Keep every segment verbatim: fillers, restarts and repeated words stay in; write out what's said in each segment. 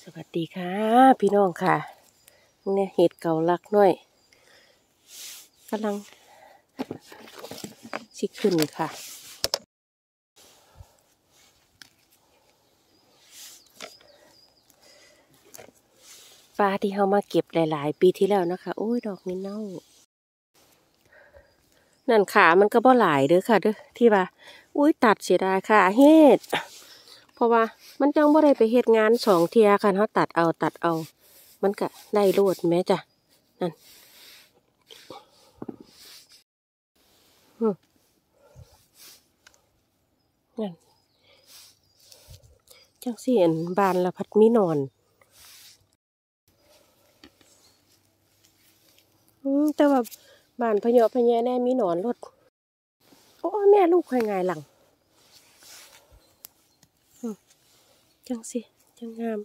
สวัสดีค่ะพี่น้องค่ะเนี่ยเห็ดเก่าลักน้อยกำลังชิขึ้นค่ะปลาที่เขามาเก็บหลายๆปีที่แล้วนะคะโอ้ยดอกนี้เน่านั่นขามันก็บ่หลายเด้อค่ะเด้อที่ว่าอุ้ยตัดเสียดายค่ะเฮ็ดเพราะว่ามันจังบ่ได้ไปเฮ็ดงานสองเทียค่ะเขาตัดเอาตัดเอามันก็ได้โลดแม่จ้ะนั่นนั่นจังสิเห็นบานละพัดมีนอนอืมแต่ว่าบานพะเยาะพะแยะแน่มีหนอนรถโอ้แม่ลูกใครไงหลังจังสิจังงาม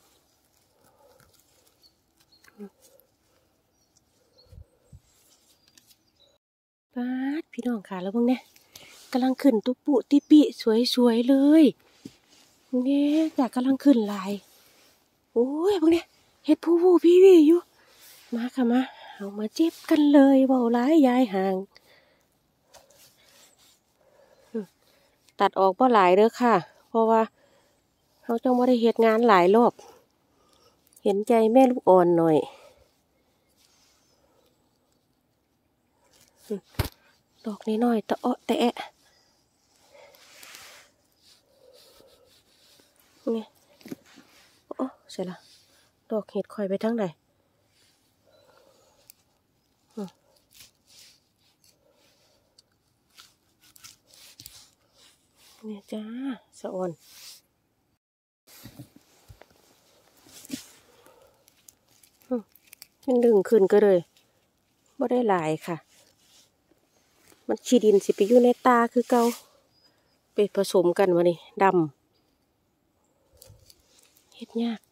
ปาดพี่น้องค่ะแล้วพวกเนี้ยกำลังขึ้นตุปุติปิสวยๆเลยเนี่ยจากกำลังขึ้นลายโอ้ยพวกเนี้ยเห็ดผู้ผู้พี่พี่อยู่มาค่ะมาเอามาเจ็บกันเลยเบาร้ายยายห่างตัดออกเพราะหลายเด้อค่ะเพราะว่าเขาจังว่าได้เฮ็ดงานหลายรอบเห็นใจแม่ลูกอ่อนหน่อยดอกน้อยๆตะเาะแตะนี่โอ้เสร็จละดอกเห็ดคอยไปทั้งใดเนี่ยจ้าสะออนมันดึงขึ้นก็เลยบ่ได้หลายค่ะมันขี้ดินสิไปอยู่ในตาคือเก่าไปผสมกันวะนี่ดำเฮ็ดยาก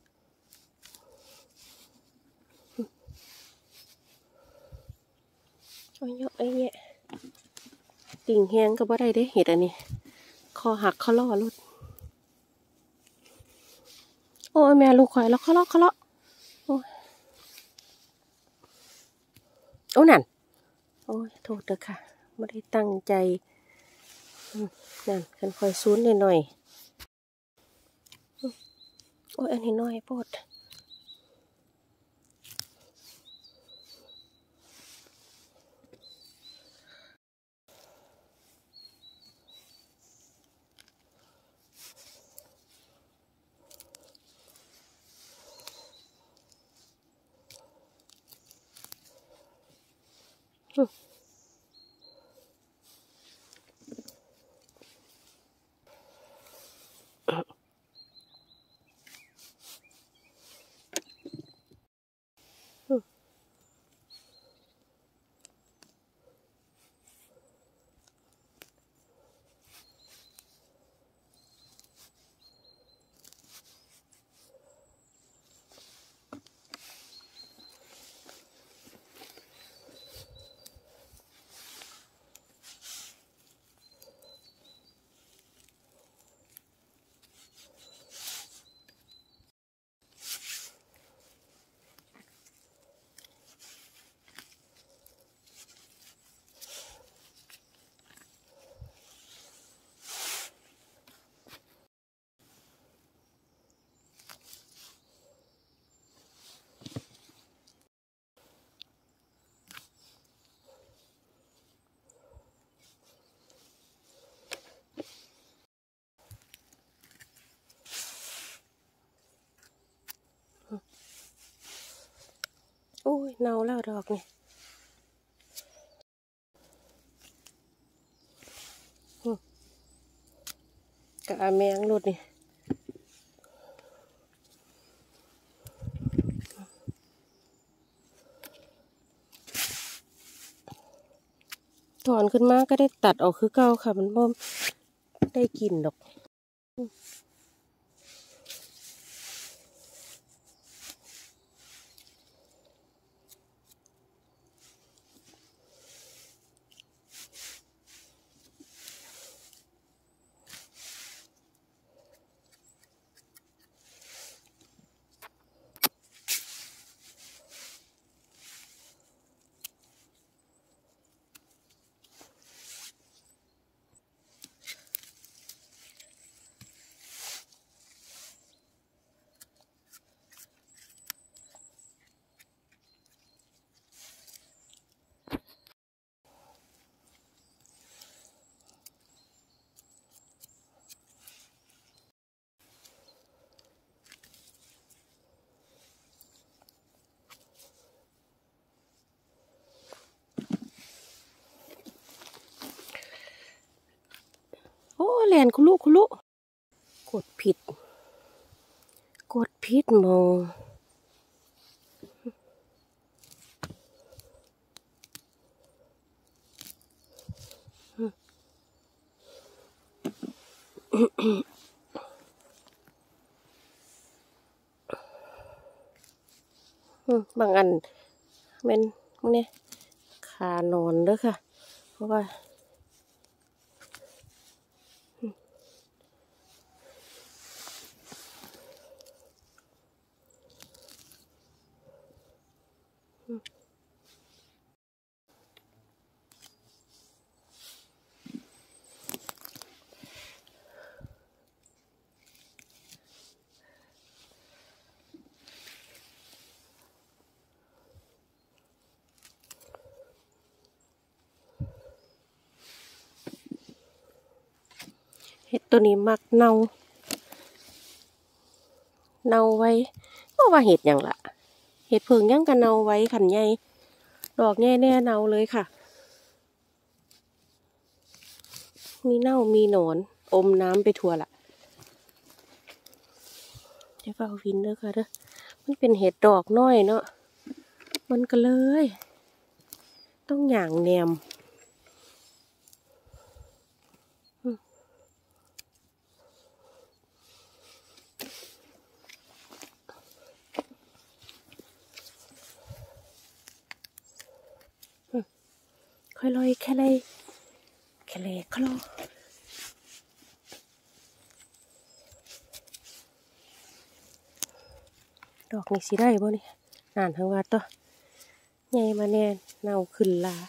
โอ้ยไอ้เงี้ยติ่งแหงก็บ่ได้เด้เห็ดอันนี้คอหักเขาล่อรถโอ้ยแม่ลูกข่อยแล้วเขาล่อเขาล่อโอ้ยโอ้นั่นโอ้ยโทษเด้อค่ะไม่ได้ตั้งใจนั่นกันคอยซูนหน่อยโอ้ยอันนี้น้อยโพดโอ้ยเน่าแล้วดอกนี่กะแมงรถนี่ถอนขึ้นมาก็ได้ตัดออกคือเก่าค่ะมันบ่ได้กินดอกแลนคุลุคุลุกดผิดกดผิดมองบางอันเป็นพวกนี้ขานอนเด้อค่ะเพราะว่าเห็ดตัวนี้มักเน่าเน่าไว้เพราะว่าเห็ดอย่างละเห็ดเพิงยังกันเน่าไว้ขันใหญ่ดอกแง่แน่เน่าเลยค่ะมีเน่ามีหนอนอมน้ำไปทั่วละจะเฝ้าวินเด้อค่ะเด้อมันเป็นเห็ดดอกน้อยเนาะมันก็เลยต้องหย่างแนมค่อยลอยแค่เลยแค่เลยคลอดอกนี่สิได้บ่นี่นานทั้งวัดตัวใหญ่มาแน่เน่าขึ้นลา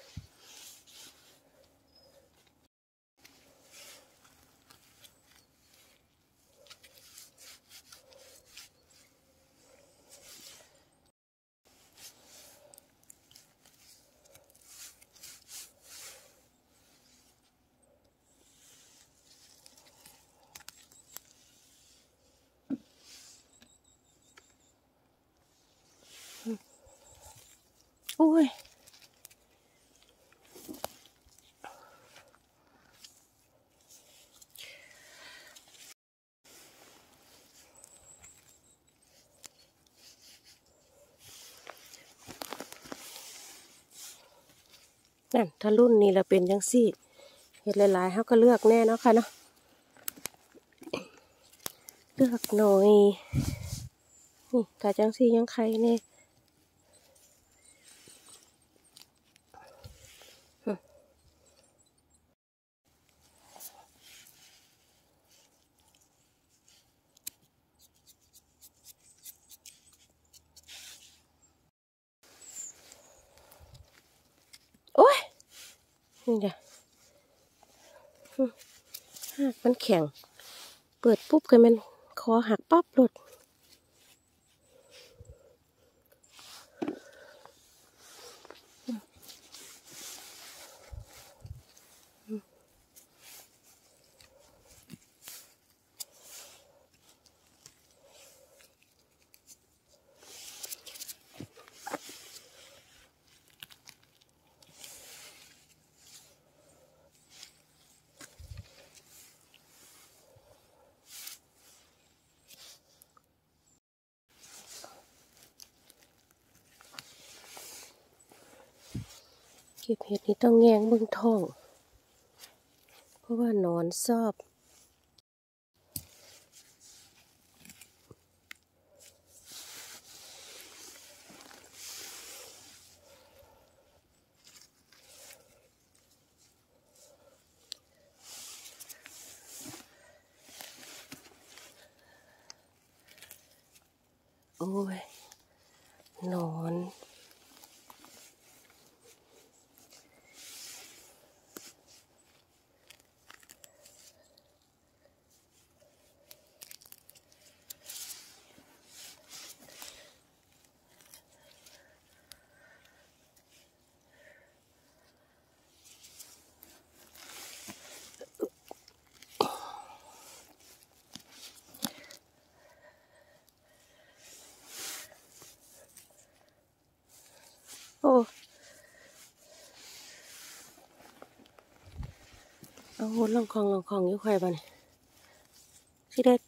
โอ้ยนั่นถ้ารุ่นนี้เราเป็นจังซี่เห็ดหลายๆเขาก็เลือกแน่เนาะค่ะเนาะเลือกหน่อยนี่กาจังซี่ยังใครแน่โอ้ยนี่เดี๋ยวหักมันแข็งเปิดปุ๊บก็มันคอหักปั๊บหลุดเก็บเห็ดนี่ต้องแงงเบิ่งท้องเพราะว่านอนชอบโอ้ยนอนโอ้เอาโหลองคองลองคองอยู่ค่อยบ้านี่สิได้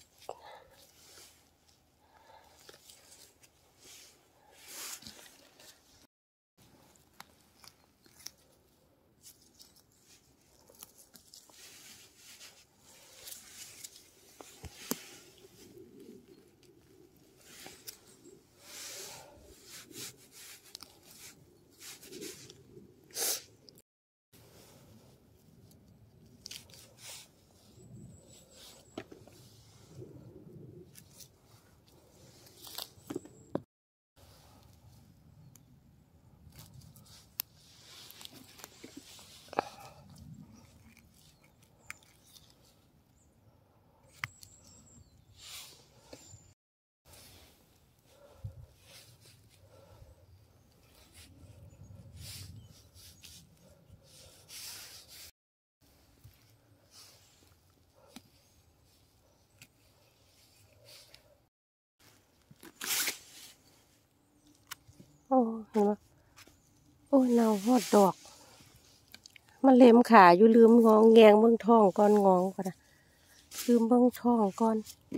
โอ้เห็นไหมโอ้เน่าหอดดอกมันเล็มขาอยู่ลืมงองแงงเบื้องท้องก่อนงองก่อนนะลืมเบื้องท้องก่อน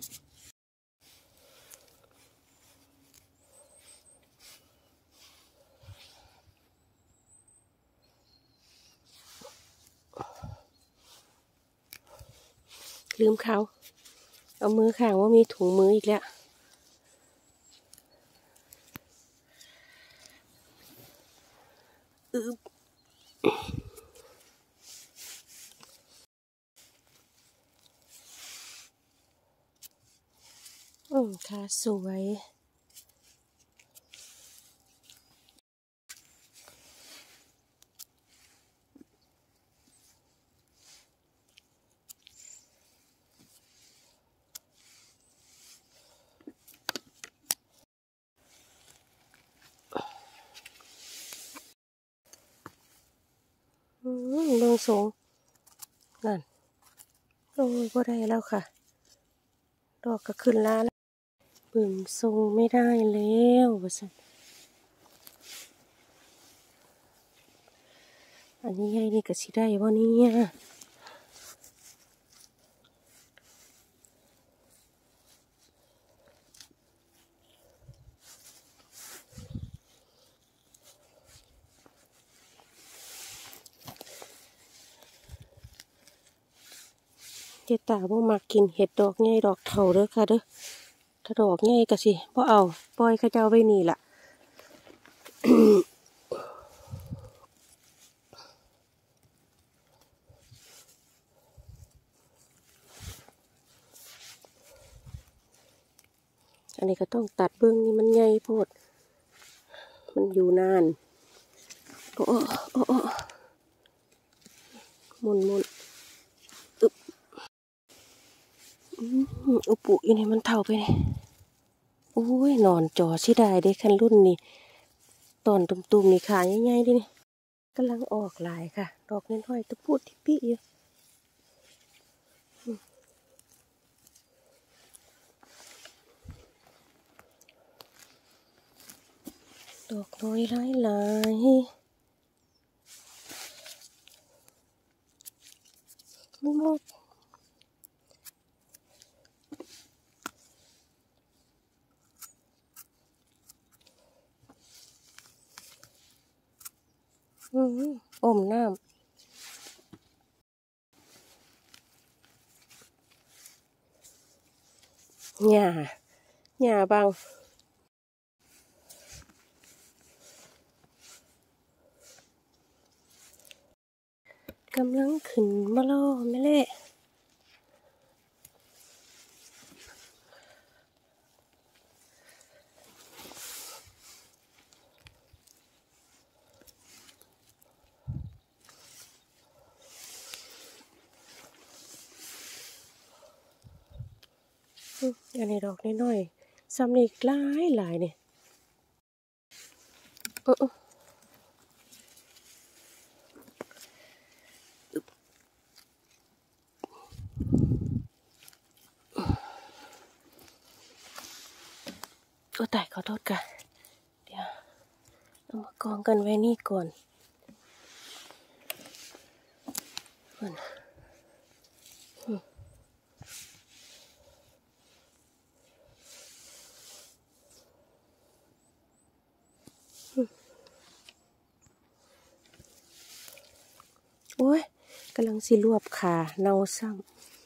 ลืมเขาเอามือข้างว่ามีถุงมืออีกแล้วอึบอืมค่ะสวยอืมเรื่องสูงนั่นโอ้ยก็ได้แล้วค่ะดอกก็ขึ้นแล้วเบิ่งทรงไม่ได้แล้วว่าซั่นอันนี้ใหญ่นี่ก็สิได้บ่เนี่ยเจตาบ่มักกินเห็ดดอกใหญ่ดอกเฒ่าเด้อค่ะเด้อถ้าดอกใหญ่ก็สิบ่เอาปล่อยเขาเจ้าไว้นี่ล่ะ อันนี้ก็ต้องตัดเบื้องนี่มันใหญ่โพดมันอยู่นานโอ้โอ้โอ้หมุนหมุนอึบอุปุอยู่ในมันเท่าไปเลยโอ้ยนอนจอสิได้เด้คันรุ่นนี่ตอนตุ่มๆนี่ขาใหญ่ๆดินี่กำลังออกหลายค่ะดอกน้อยๆตะพูดทิปิอยู่ดอกน้อยหลายหลายไม่หมดอืมอมน้ำหญ้าหญ้าบางกำลังขึ้นมาล่อแม่เล่อันนี้ดอกน้อยๆซ้ำนี่หลายหลายเนี่ยเออ ก็ตายขอโทษค่ะเดี๋ยวเอามากองกันไว้นี่ก่อนก่อนโอ้ยกำลังสิรวบขาเนาซ้ำ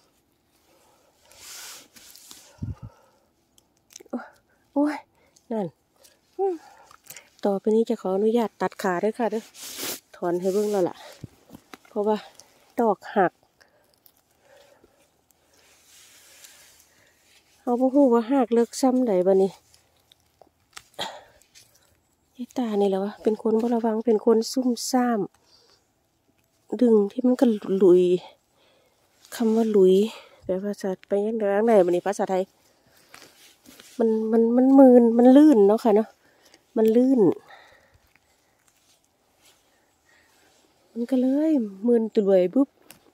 โอ้ยนั่นต่อไปนี้จะขออนุญาตตัดขาด้วยค่ะเด้อถอนให้เบิ่งแล้วล่ะเพราะว่าดอกหักเอาบ่ฮู้ว่าหักเลิกซ้ำใดบัดนี้ยายตานี่แหละวะเป็นคนบ่ระวังเป็นคนซุ่มซ่ามดึงที่มันก็หลุยคำว่าหลุยแปลภาษาไปยังไงไหนบัดนี้ภาษาไทยมันมันมันมืนมันลื่นเนาะค่ะเนาะมันลื่นมันก็เลยมืนตุลวยปุ๊บ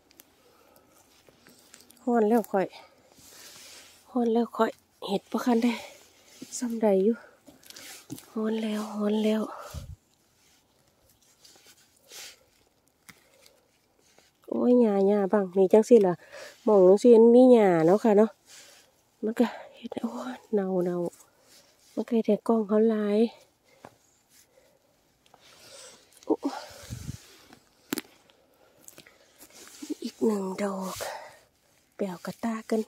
ฮ้อนแล้วค่อยฮ้อนแล้วค่อยเห็ดบ่คันได้ซ้ำใดอยู่ฮ้อนแล้วฮ้อนแล้วโอ้ยหญ้าหญ้าบังนี่จังซี่ล่ะมองจังซี่มันมีหญ้าเนาะค่ะเนาะมันก็เฮ็ดโอ้ยเน่าเน่ามันก็แต่กล้องเขาหลายอีกหนึ่งดอกเปลี่ยวกระตากัน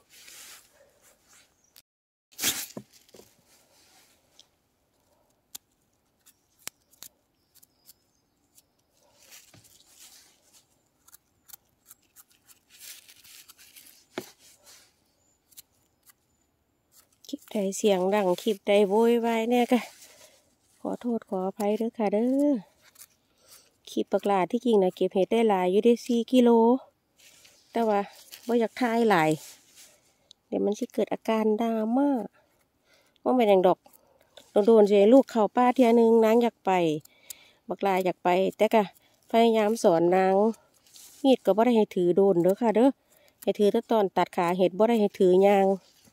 คลิปใดเสียงดังคลิปใดโวยวายเนี่ยก็ขอโทษขออภัยด้วยค่ะเด้อคลิปปกลาที่จริงนะเก็บเห็ดได้หลายอยู่ได้สี่กิโลแต่ว่าบ่อยากทายหลายเดี๋ยวมันสิเกิดอาการดราม่าว่าเป็นอย่างดอกโดนๆเสียลูกเข่าป้าเทียนึงนางอยากไปบักลาอยากไปแต่ก็พยายามสอนนางมีดก็บ่ได้ให้ถือโดนเด้อค่ะเด้อให้ถือแต่ตอนตัดขาเห็ดบ่ได้ให้ถือยาง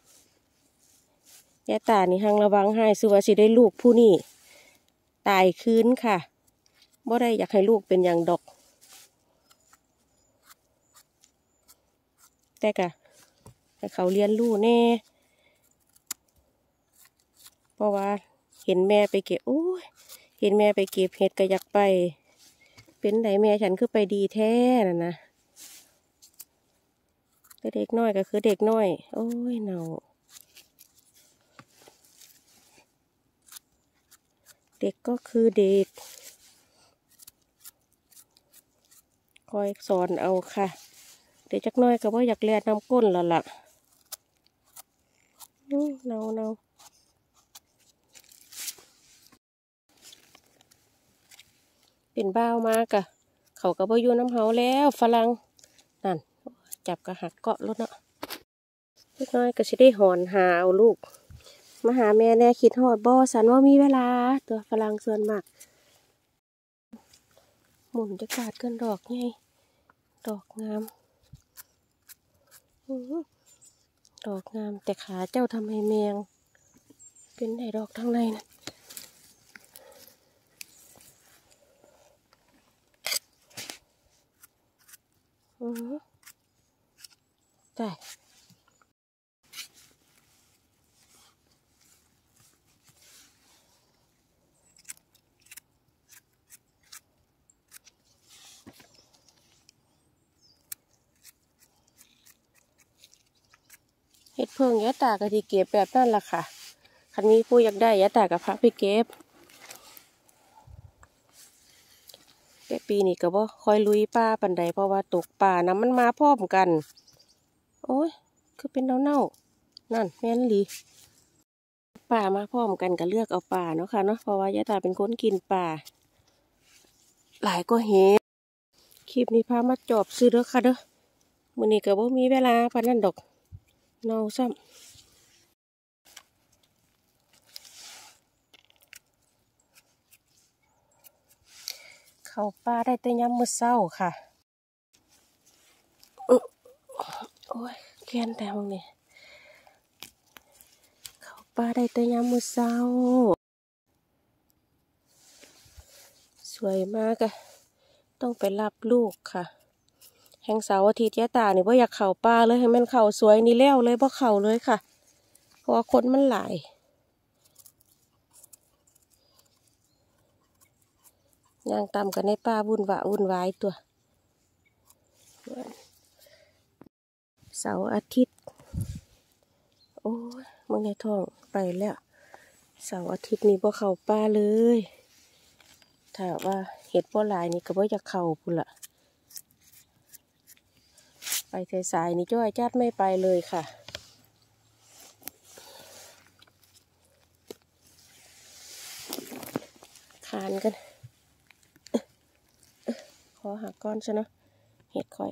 ยายตานี่หังระวังให้สุว่าสิได้ลูกผู้นี้ตายคืนค่ะบ่ได้อยากให้ลูกเป็นอย่างดอกแต่ก็ให้เขาเรียนรู้แน่เพราะว่าเห็นแม่ไปเก็บโอ้ยเห็นแม่ไปเก็บเห็ดก็อยากไปเป็นไหนแม่ฉันคือไปดีแท้น่ะนะแต่เด็กน้อยก็คือเด็กน้อยโอ้ยเนาเด็กก็คือเด็กคอยสอนเอาค่ะเดี๋ยวจักน้อยก็ว่าอยากเลียนน้ำก้นแล้วล่ะเนาเนาเป็นบ้าวมากะเขาก็บ่อยู่น้ำเฮาแล้วฝรั่งนั่นจับกระหักเกาะรถเนาะเล็กน้อยก็สิได้หอนหาเอาลูกมาหาแม่แน่คิดฮอดบ่สันว่ามีเวลาตัวฝรั่งส่วนมากหมุนจะขาดเกินดอกไงดอกงามดอกงามแต่ขาเจ้าทำให้แมงเป็นไหนดอกทั้งในนะอือได้เห็ดเพิ่งยะตากะทิเก็บแบบนั่นล่ะค่ะคันมีผู้อยากได้ยะตากะพาไปเก็บแต่ปีนี้ก็บ่ค่อยลุยป่าปานใดเพราะว่าตกป่าน้ำมันมาพร้อมกันโอ้ยคือเป็นเน่าๆนั่นแม่นหลีป่ามาพร้อมกันก็เลือกเอาป่าเนาะค่ะเนาะเพราะว่ายะตาเป็นคนกินป่าหลายก็เห็นคลิปนี้พามาจอบซื้อเด้อค่ะเด้อมื้อนี้ก็บ่มีเวลาปานนั้นดอกเน่าซ้ำเข้าป่าได้แต่ยามมื้อเช้าค่ะโอ้ยแค้นแต่มึงนี่เข้าป่าได้แต่ยามมื้อเช้าสวยมากอะต้องไปรับลูกค่ะแห่งเสาร์อาทิตย์ยะตานี่บ่อยากเข้าป่าเลยให้มันเข้าสวยนี่แล้วเลยบ่เข้าเลยค่ะเพราะว่าคนมันหลายย่างตามกันในป่าวุ่นวะวุ่นวายตัวเสาร์อาทิตย์โอ้ยมึงในท้องไปแล้วเสาร์อาทิตย์นี้บ่เข้าป่าเลยถ้าว่าเห็ดบ่หลายนี่ก็บ่อยากเข้าพุ่นละไปสายๆนี่จ้อยจัดไม่ไปเลยค่ะคานกันขอหักก้อนซะเนาะเห็ดค่อย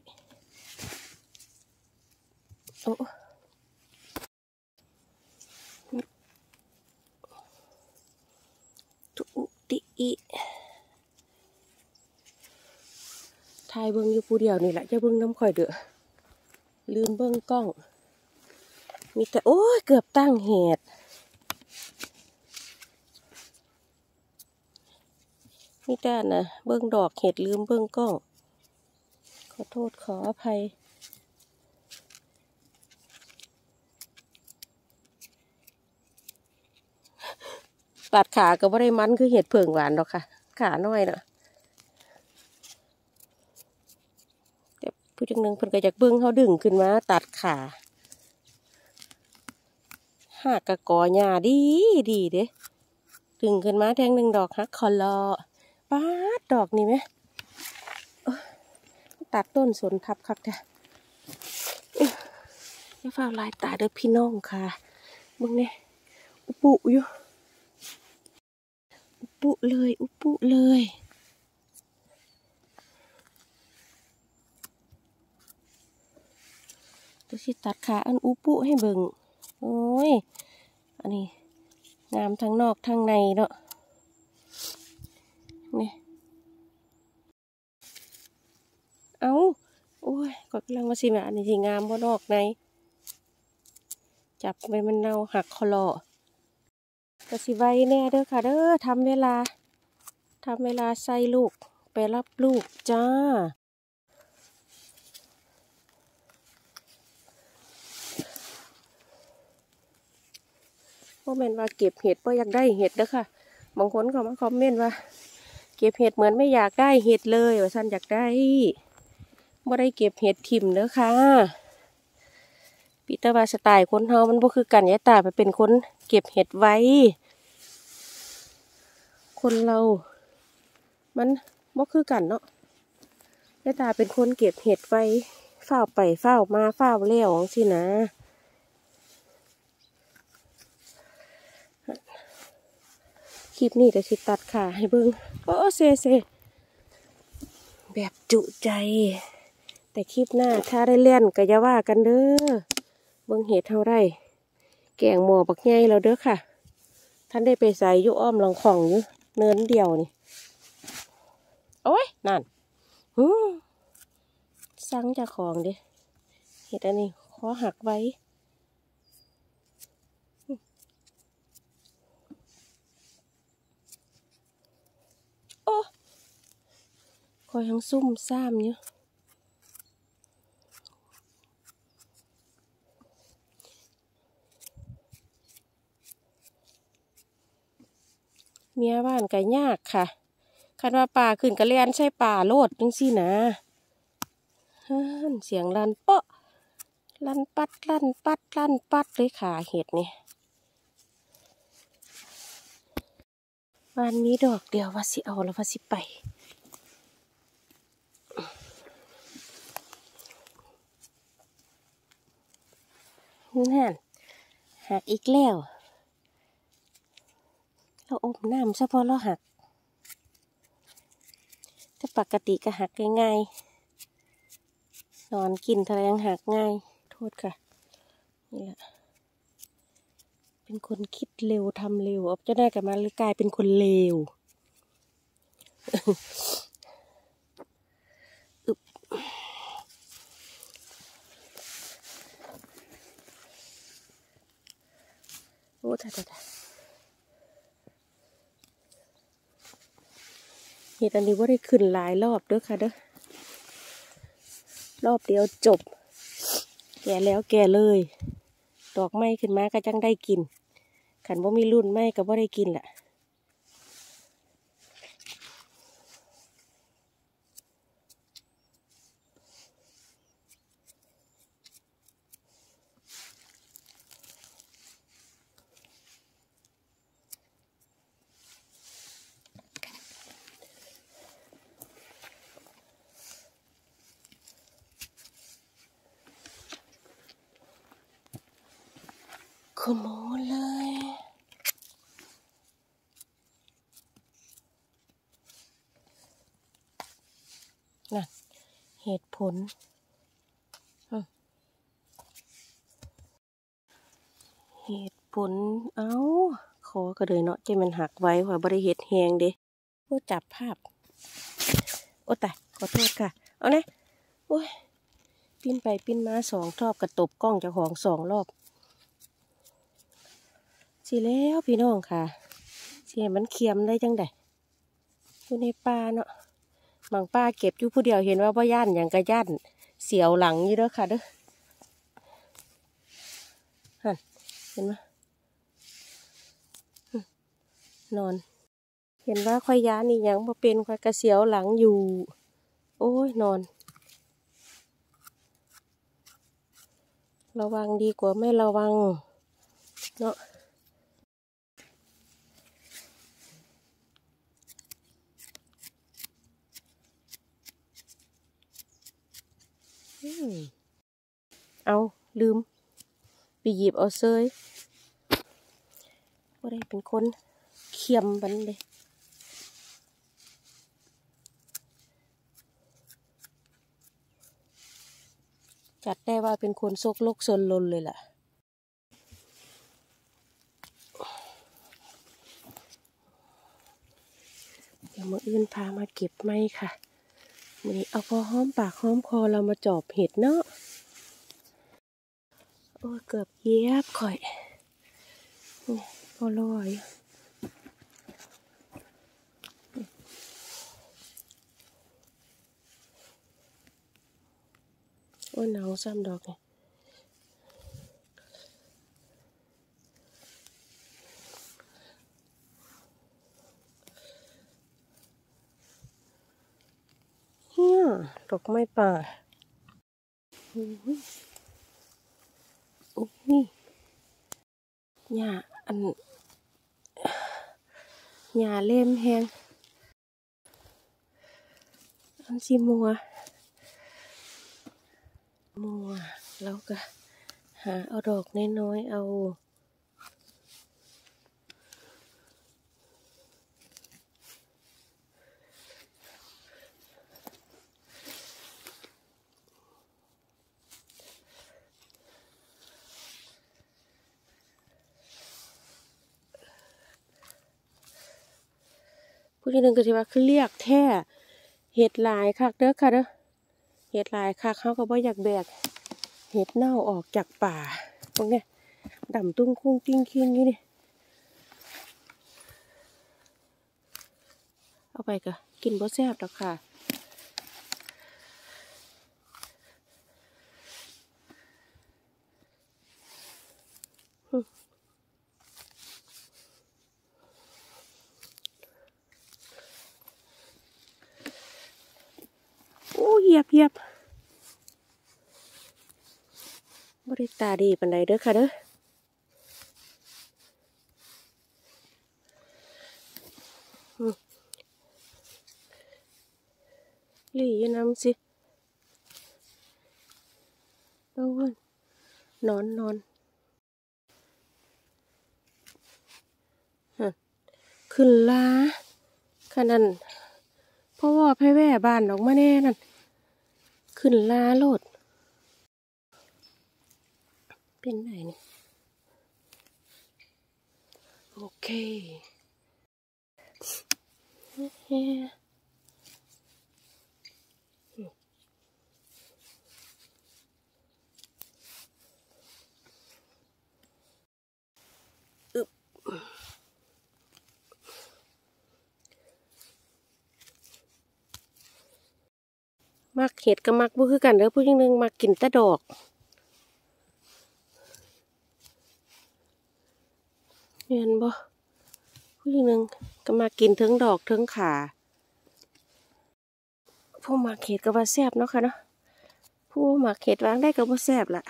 โอ้ตุติอิทายเบิ้งอยู่ผู้เดียวนี่แหละจะเบิ้งน้ำข่อยเด้อลืมเบิ้งกล้องมีแต่โอ้ยเกือบตั้งเห็ดมีแต่นะเบิ้งดอกเห็ดลืมเบิ้งกล้องขอโทษขออภัยตัดขาก็ไม่ได้มันคือเห็ดเผิงหวานหรอกค่ะขาน้อยเนาะแต่ผู้จังหนึ่งเพิ่นก็อยากเบิ้งเขาดึงขึ้นมาตัดขาหักกะกอหญ้าดีดีเด้ดึงขึ้นมาแทงหนึ่งดอกฮักคอลอป้าดดอกนี่ไหมตัดต้นสนทับครับจ้ะอย่าฝ้าลายตาเด้อพี่น้องค่ะมึงเนี่ยอุปุอยู่อุปุเลยอุปุเลยจะสิตัดขาอันอุปุให้เบิ่งโอ้ยอันนี้งามทั้งนอกทั้งในเนาะนี่เอาโอ้ยก็กำลังมาสิมาอันนี้สิงามบ่นอกในจับไปมันเน่าหักคอลอกระสิไว้แน่เด้อค่ะเด้อทำเวลาทำเวลาใส่ลูกไปรับลูกจ้าเพราะแม่นว่าเก็บเห็ดเพราะอยากได้เห็ดเด้อค่ะบางคนเขามาคอมเมนต์ว่าเก็บเห็ดเหมือนไม่อยากได้เห็ดเลยว่าฉันอยากได้บ่ได้เก็บเห็ดถิ่มเด้อค่ะปีเตอร์ว่าสไตล์คนเฮามันบ่คือกันยายตาไปเป็นคนเก็บเห็ดไว้คนเรามันบ่คือกันเนาะยายตาเป็นคนเก็บเห็ดไว้เฝ้าไปเฝ้ามาเฝ้าเลี้ยวสินะคลิปนี้จะสิตัดขาให้เบิ่งโอ้เซเซแบบจุใจแต่คลิปหน้าถ้าได้เล่นก็อย่าว่ากันเด้อเบิ่งเห็ดเท่าไรแกงหม้อบักใหญ่แล้วเด้อค่ะท่านได้ไปใส่ยุอ้อมลองของอยู่เนินเดียวนี่โอ้ยนั่นฮึสั่งจากของดิเห็ดอันนี้ขอหักไว้โอ้คอยทั้งซุ่มซ่ามเนี่ยเมียบ้านก็ยากค่ะคันว่าป่าขึ้นกระเลียนใช่ป่าโลดจังสินะฮ่านเสียงลันเปาะลันปัดลันปัดลันปัดเลยค่ะเห็ดนี่วันนี้ดอกเดียวว่าสิเอาแล้วว่าสิไปนั่นหักอีกแล้วเราอมน้ำเฉพาะเราหักถ้าปกติก็หักง่ายๆนอนกินทะเลยังหักง่ายโทษค่ะนี่แหละเป็นคนคิดเร็วทำเร็วออกจะได้กับมาหรือกลายเป็นคนเลวอึบโอ้ท่าท่าเห็ดอันนี้ว่าได้ขึ้นหลายรอบเด้อค่ะเด้อรอบเดียวจบแก่แล้วแก่เลยดอกไม้ขึ้นมาก็จังได้กินขันว่ามีรุ่นไม้ก็ว่าได้กินแหละโมนเลยนั่นเหตุผลเหตุผลเอ้าขอก็เลยเนาะใจมันหักไว้ว่าบริเหตุแหงเด้โอ้จับภาพโอ้ตายขอโทษค่ะเอาเนี่ยโอ้ยปิ้นไปปิ้นมาสองรอบกระตบกล้องเจ้าของสองรอบสิแล้วพี่น้องค่ะเสียมันเค็มได้จังไดอยู่ในป่าเนาะบางป้าเก็บอยู่ผู้เดียวเห็นว่าพ่อย่านอย่างกระย่านเสียวหลังอยู่เด้อค่ะเด้อฮั่นเห็นไหมนอนเห็นว่าค่อยย้านนี่ยังบ่เป็นค่อยกระเสียวหลังอยู่โอ้ยนอนระวังดีกว่าไม่ระวังเนาะเอาลืมไปหยิบเอาเซยก็ได้เป็นคนเคียมบันเลยจัดได้ว่าเป็นคนซกลกซนลนเลยล่ะเดี๋ยวมื้ออื่นพามาเก็บไม้ค่ะมื้อนี้เอาพอหอมปากหอมคอเรามาจอบเห็ดเนาะโอ้เกือบเย็บข่อยพอลอยโอ้ยหนาวซ้ำดอกเนี่ยเฮียดอกไม้ป่าโอ้ยโอ้นี่หญ้าอันหญ้าเล่มแห้งอันสิมัวมัวแล้วก็หาเอาดอกน้อยๆเอาผู้ที่หนึ่งก็ที่ว่าคือเรียกแท้เห็ดลายคักเด้อค่ะเด้อเห็ดลายคักเขาก็บ่อยากแบกเห็ดเน่าออกจากป่าพวกเนี้ยดำตุ้งคุ้งติ้งคิงอยู่นี่เอาไปก็กินบ่แซ่บดอกค่ะโอ้เหยียบเหยียบบริตาดีปานใดเด้อค่ะเด้อหลี่อยู่น้ำสิโอ้ยนอนนอนขึ้นลาขนาดเพราะว่าไพ่แว่บ้านออกมาแน่นั่นขึ้นลาโลดเป็นไหนนี่โอเคอึบมักเห็ดกับมักบ่คือกันเด้อผู้หญิงนึงมักกินแต่ดอกเห็นบ่ผู้หญิงนึงก็มากินทั้งดอกทั้งขาผู้มักเห็ดก็ว่าแซ่บเนาะค่ะเนาะผู้มักเห็ดวางได้ก็บ่แซ่บละ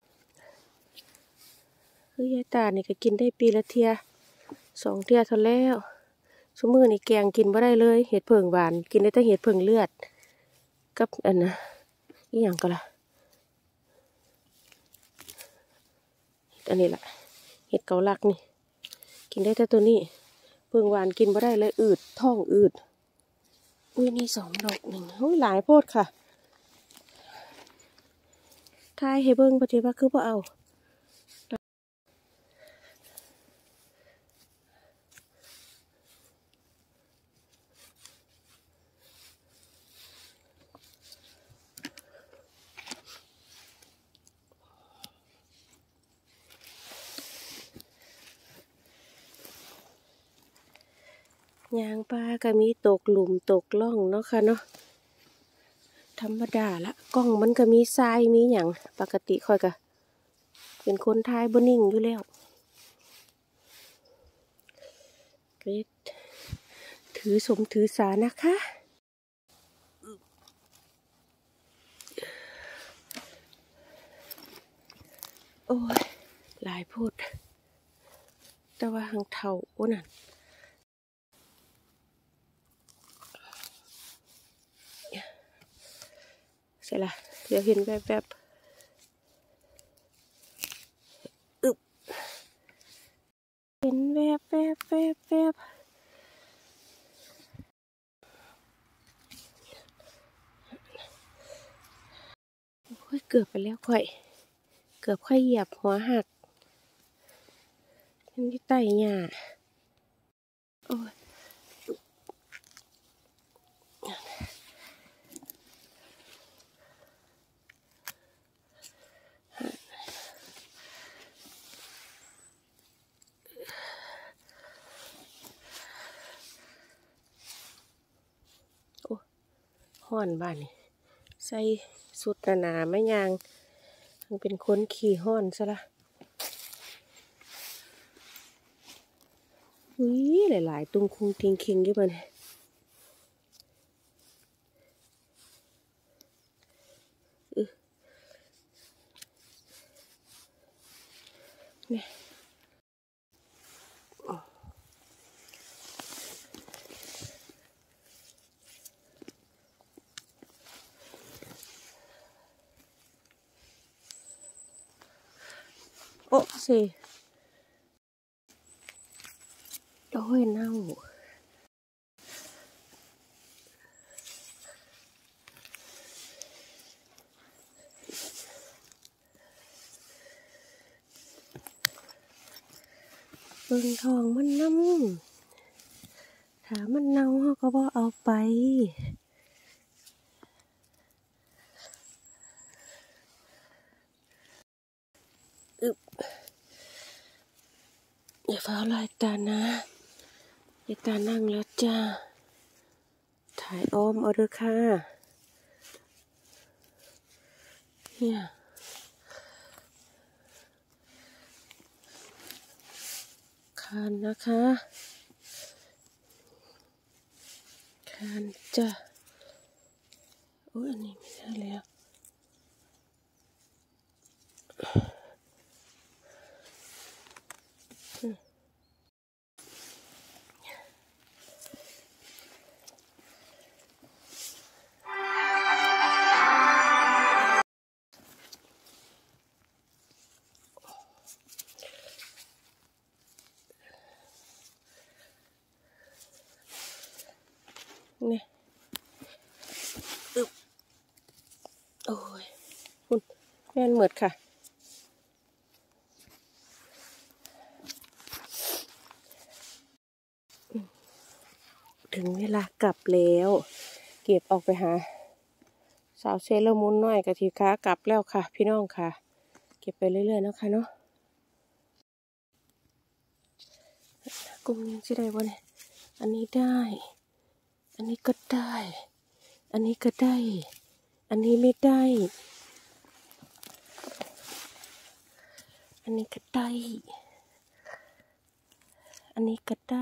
คือยายตานี่ก็กินได้ปีละเทียสองเทียเท่าแล้วซุมื้อนี่แกงกินบ่ได้เลยเห็ดเผิ่งหวานกินได้แต่เห็ดเผิ่งเลือดกับอันนะอีหยังก็ล่ะอันนี้ล่ะเห็ดเกาลักนี่กินได้แต่ตัวนี้เพิ่งหวานกินไม่ได้เลยอืดท้องอืดอุ้ยนี่สองดอกหนึ่งอุ้ยหลายโพดค่ะทายให้เบิ้งปฏิบัติคือบ่เอายางปลาก็มีตกหลุมตกล่องเนาะค่ะเนาะธรรมดาละกล้องมันก็มีทรายมีอย่างปกติค่อยก็เป็นคนทายบ่นิ่งอยู่แล้วก็ถือสมถือสานะคะโอ้ยหลายพูดแต่ว่าหางเท่าโอ้นั่นเสร็จละเดี๋ยวเห็นแบบแบบอึบเห็นแบบแบบแบบแบบโอ้ยเกือบไปแล้วค่อยเกือบค่อยเหยียบหัวหักนี่ไต่หญ้าโอ้ยห้อนบ้านนี่ใส่สุดหนาๆไม่ยางมันเป็นคนขี่ห้อนซะละอุ้ยหลายๆตุ้งคุงทิงคิงอยู่บ้านนี่โอ้สิโอ้ยเน่าเบิ่งทองมันน้ำถ้ามันเน่าเขาก็บ่เอาไปอึบอย่าฟ้าลายตานะอย่าตานั่งแล้วจ้าถ่ายอ้อมเอาเด้อค่ะเนี่ยคานนะคะคานจ้ะโอ้ยอันนี้ไม่ได้แล้วเนี่ยอึบโอ้ยคุณแม่นเหมือดค่ะถึงเวลากลับแล้วเก็บออกไปหาสาวเซเลอร์มูนน้อยกะทิค้ากลับแล้วค่ะพี่น้องค่ะเก็บไปเรื่อยๆนะคะเนาะกลุ่มนี้จะได้บ่เนี่ยอันนี้ได้อันนี้ก็ได้อันนี้ก็ได้อันนี้ไม่ได้อันนี้ก็ได้อันนี้ก็ได้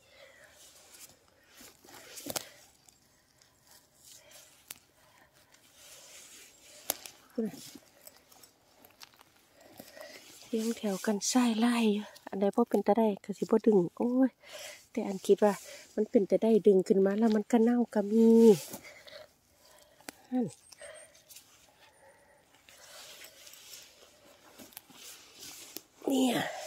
เลี้ยงแถวกันไส้ไล่อันใดพอเป็นตะได้ก็สิบ่ดึงโอ้ยแต่อันคิดว่ามันเป็นตะได้ดึงขึ้นมาแล้วมันก็เน่าก็มีเนี่ย